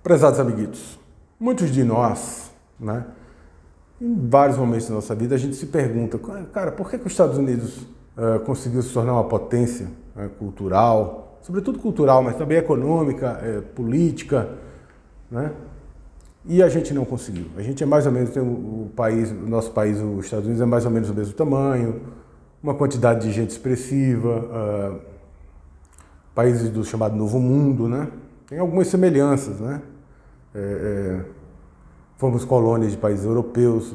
Prezados amiguitos, muitos de nós, né, em vários momentos da nossa vida, a gente se pergunta, cara, por que os Estados Unidos conseguiu se tornar uma potência cultural, sobretudo cultural, mas também econômica, política, né? E a gente não conseguiu. A gente é mais ou menos, tem o nosso país, os Estados Unidos, é mais ou menos o mesmo tamanho, uma quantidade de gente expressiva, países do chamado Novo Mundo, né? Tem algumas semelhanças, né? Fomos colônias de países europeus.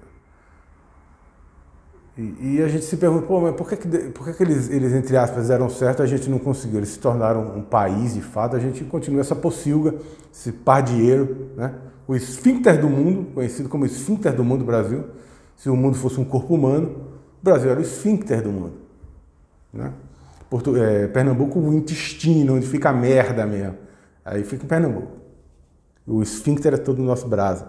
E a gente se pergunta, pô, mas por que eles, entre aspas, deram certo e a gente não conseguiu? Eles se tornaram um país, de fato, a gente continua essa pocilga, esse pardieiro, né? O esfíncter do mundo, conhecido como esfíncter do mundo Brasil. Se o mundo fosse um corpo humano, o Brasil era o esfíncter do mundo, né? Pernambuco, o intestino, onde fica a merda mesmo. Aí fica em Pernambuco. O esfíncter é todo no nosso braço.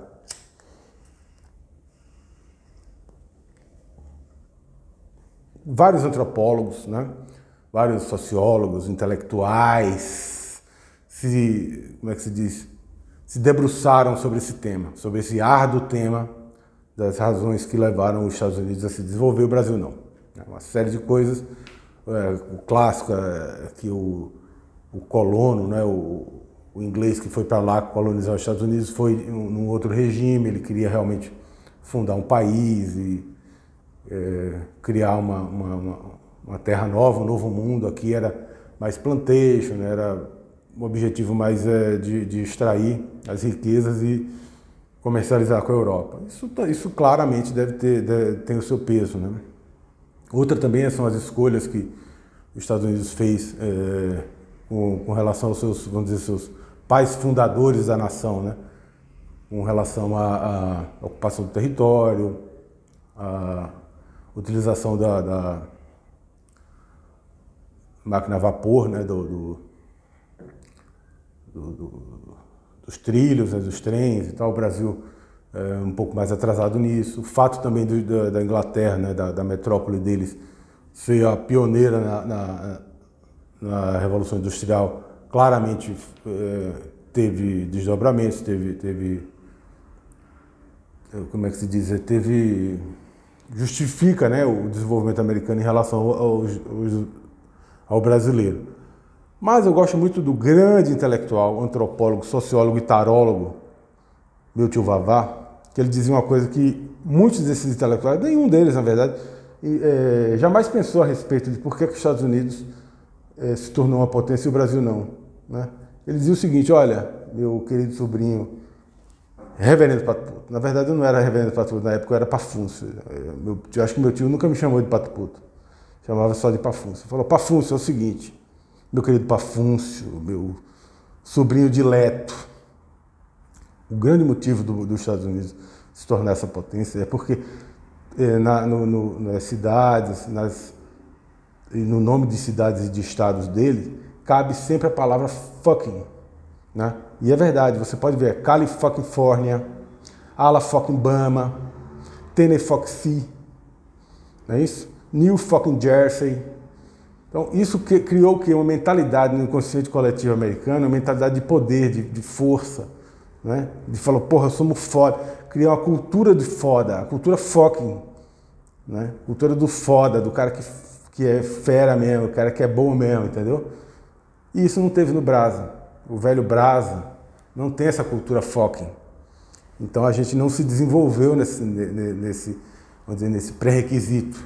Vários antropólogos, né? Vários sociólogos, intelectuais, como é que se diz? Se debruçaram sobre esse tema, sobre esse árduo tema das razões que levaram os Estados Unidos a se desenvolver, o Brasil não. Uma série de coisas. O clássico é que o colono, né? O inglês que foi para lá colonizar os Estados Unidos foi num outro regime, ele queria realmente fundar um país e criar uma terra nova, um novo mundo. Aqui era mais plantation, né? Era o objetivo mais de extrair as riquezas e comercializar com a Europa. Isso claramente tem o seu peso, né? Outra também são as escolhas que os Estados Unidos fez com relação aos seus, vamos dizer, seus pais fundadores da nação, né? Com relação à ocupação do território, à utilização da máquina a vapor, né? Dos trilhos, né? Dos trens e tal. O Brasil é um pouco mais atrasado nisso. O fato também da Inglaterra, né? Da metrópole deles, ser a pioneira na Revolução Industrial, claramente teve desdobramentos, teve como é que se diz? Justifica, né, o desenvolvimento americano em relação ao brasileiro. Mas eu gosto muito do grande intelectual, antropólogo, sociólogo e tarólogo, meu tio Vavá, que ele dizia uma coisa que muitos desses intelectuais, nenhum deles, na verdade, jamais pensou a respeito de por que os Estados Unidos se tornou uma potência e o Brasil não, né? Ele dizia o seguinte: olha, meu querido sobrinho, Reverendo Pato Puto. Na verdade, eu não era Reverendo Pato Puto, na época eu era Pafúncio. Eu acho que meu tio nunca me chamou de Pato Puto, chamava só de Pafúncio. Ele falou: Pafúncio, é o seguinte, meu querido Pafúncio, meu sobrinho dileto, o grande motivo dos Estados Unidos se tornar essa potência é porque nas cidades, no nome de cidades e de estados dele, cabe sempre a palavra fucking, né? E é verdade, você pode ver Califórnia, Alabama, Tennessee, não é isso? New fucking Jersey. Então isso criou o quê? Uma mentalidade no inconsciente coletivo americano, uma mentalidade de poder, de força, né? De falar, porra, somos foda. Criar uma cultura de foda, a cultura fucking, né? Cultura do foda, do cara que é fera mesmo, o cara que é bom mesmo, entendeu? E isso não teve no Brasa. O velho Brasa não tem essa cultura fucking. Então a gente não se desenvolveu nesse vamos dizer, nesse pré-requisito.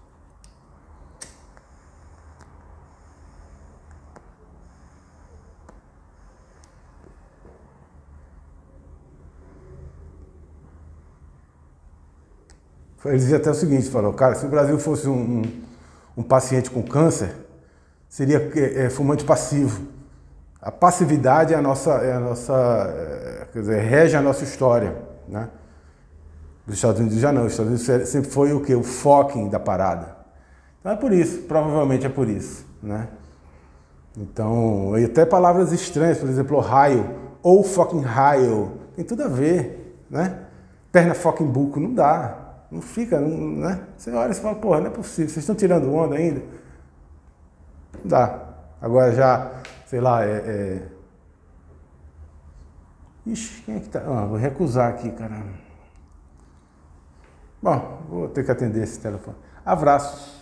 Ele dizia até o seguinte, falou, cara, se o Brasil fosse um paciente com câncer, seria fumante passivo. A passividade é a nossa quer dizer, rege a nossa história, né? Dos Estados Unidos já não, os Estados Unidos sempre foi o quê? O fucking da parada. Então é por isso, provavelmente é por isso, né? Então, e até palavras estranhas, por exemplo, Ohio, ou fucking Ohio, tem tudo a ver, né? Perna fucking buco, não dá. Não fica, né? Você olha e fala, porra, não é possível, vocês estão tirando onda ainda? Não dá. Agora já, sei lá, Ixi, quem é que tá? Ah, vou recusar aqui, caramba. Bom, vou ter que atender esse telefone. Abraços.